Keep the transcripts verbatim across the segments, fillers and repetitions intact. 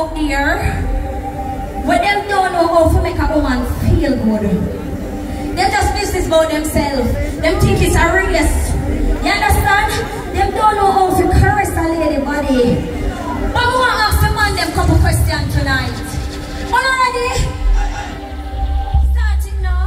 out there where them don't know how to make a woman feel good. They just business about themselves. Them think it's a race. You understand? Them don't know how to caress a lady body. But we want to ask the man them couple questions tonight. Are you ready? Starting now.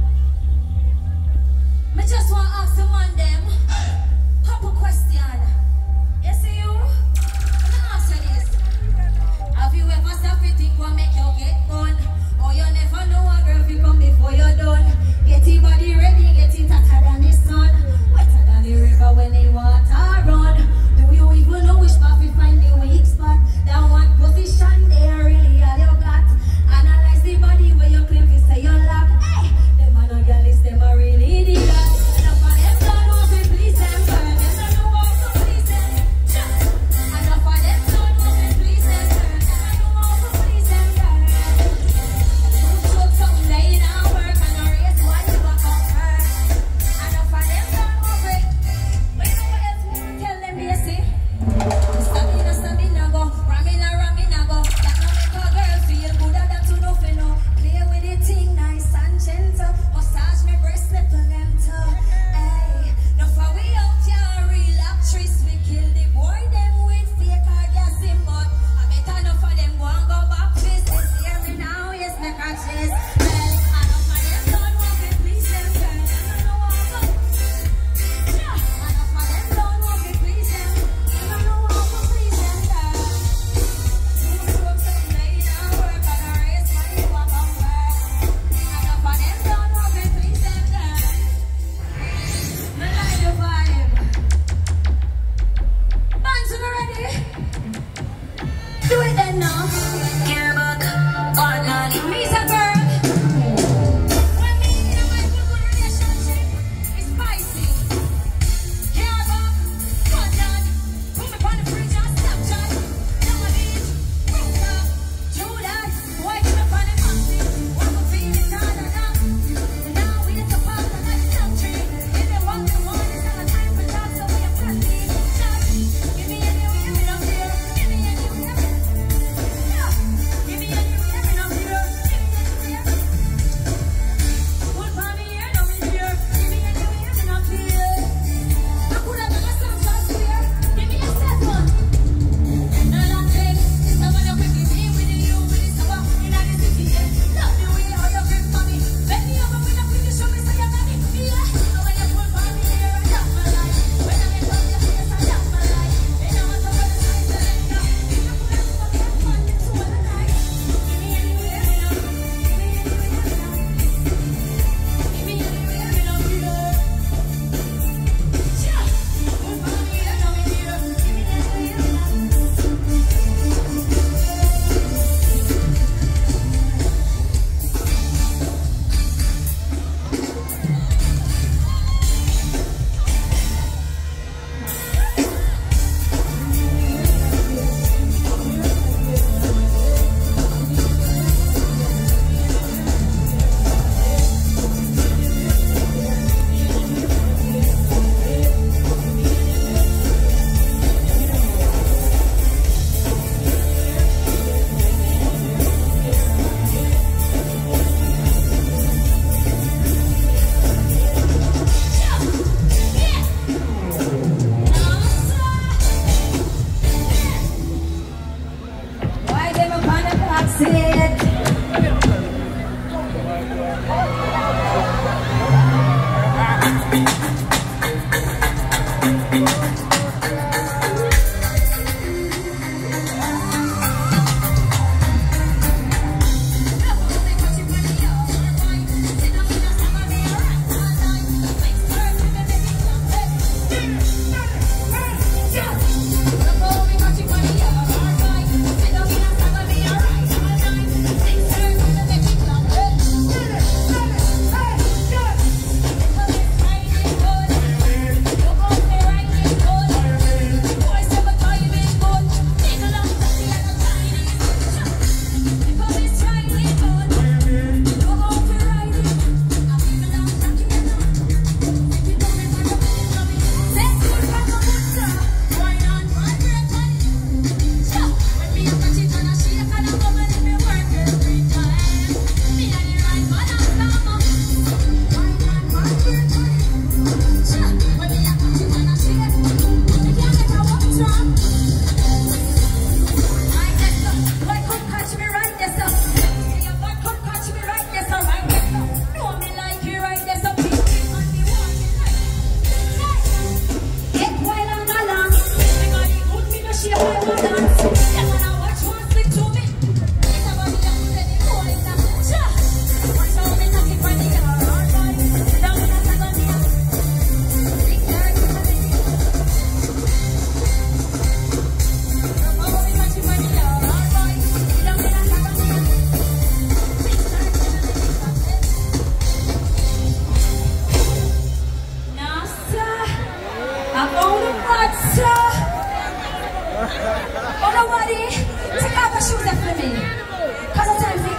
I just want to ask the man them couple question. You see you? Let me ask you this. Have you ever stopped to think what make you get gone? Or you never know a girl will come before you're done? Get your body ready, get it hotter than the sun, wetter than the river when the water run. Do you even know which path you find the weak spot? That one position there really all you got. Analyze the body where you claim to say you lack. Hey, them are no girls, them are really the that. Enough of them don't know to please them, girl. Them don't know how to please them. Enough of them don't know to please them, girl. Them don't know how to please them, girl. Don't show something they not work and a race why you walk up first. Enough of them don't know it. But you know what else we want to tell them, you see? Stamina, stamina go, ramina, ramina go. That no make a girl feel gooder than to nothing, no. Play with the thing nice and gentle. Massage me breast, little them too. Hey, no for we out here real actress. We kill the boy them with fake orgasm, but I bet enough of them go and go back fist. They hear me now, yes, make a chase. Hey, enough of them don't want to please them, girl. They don't know how to. Yeah, enough of them don't want to please them. They don't know how to please them, girl. You show something they not work on a race why you walk on first. Enough of them don't want to please them, girl. Me like the vibe. Bands, you ready? Do it then now. Gearbox, one on. Me's a girl. When me and my good good relationship is spicy. Gearbox, one on. Put me on the fridge and Snapchat. Down the beach, rooftop, true that. Boy, give me on the mountain. Want to feel it all and all. Now we need to pass on that country. If they want the one, it's not a time for talk, so we are friendly. Shot, give me anywhere, me not fear. Give me anywhere, yeah. Give me anywhere, me not fear. Give me anywhere. Pull for me here, no me fear. Give me anywhere, me not fear. I could have done a Snapchat square. Give me a set one. No long take. It's the one you quickly see with the you, with the summer in the city. Love the way how you grip for me. Bend me over with a pretty show me so you got it. Yeah. So when you pull for me here, I love my life. When I make up your face, I love my life. They know what's up with the size of it now. If you pull up for me, I'm fun, it's all the night. Give me anywhere, me now. Give me anywhere, me now. Give me anywhere, me now, fear. Yeah. Pull for me here, no me fear. Give me anywhere, me now. Why them up on the box seat?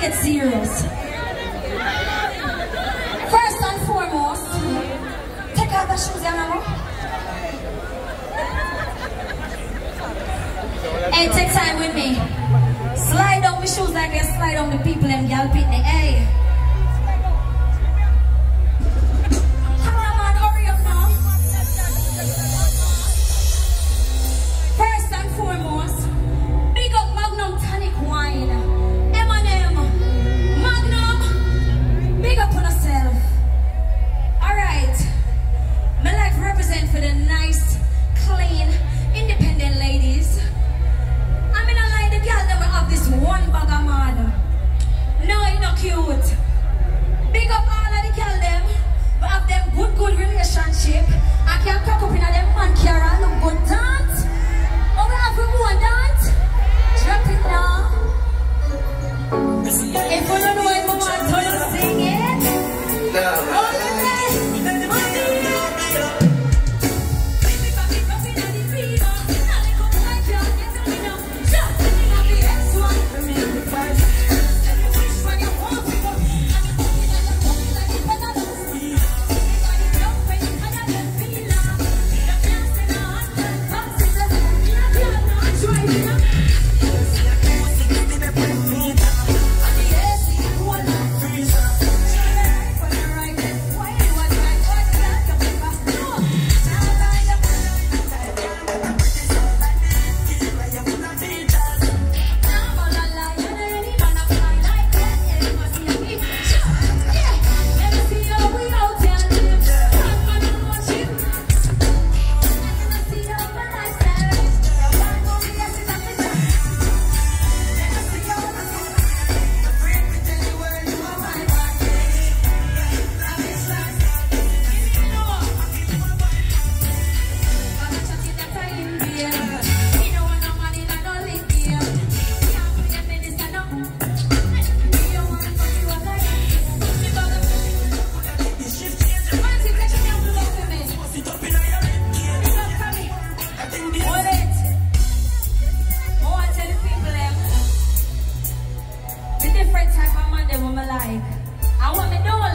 get serious. First and foremost, take out the shoes, Yanamo. Hey, take time with me. Slide down the shoes like they slide down the people and y'all beat the hey. Cameraman, hurry up now. First and foremost, big up Magnum Tonic Wine. M and M. Magnum, big up on yourself. Alright. My life represent for the nice, clean, independent ladies. I'm in a line, the girl that will have this one bag of man. No, it's not cute. Big up all of the girl them. We have them good, good relationship. I can cock up in a them man carry look good dance. Oh, we have one dance. Drop it now. If you don't know if I want to sing it. Oh, I want to know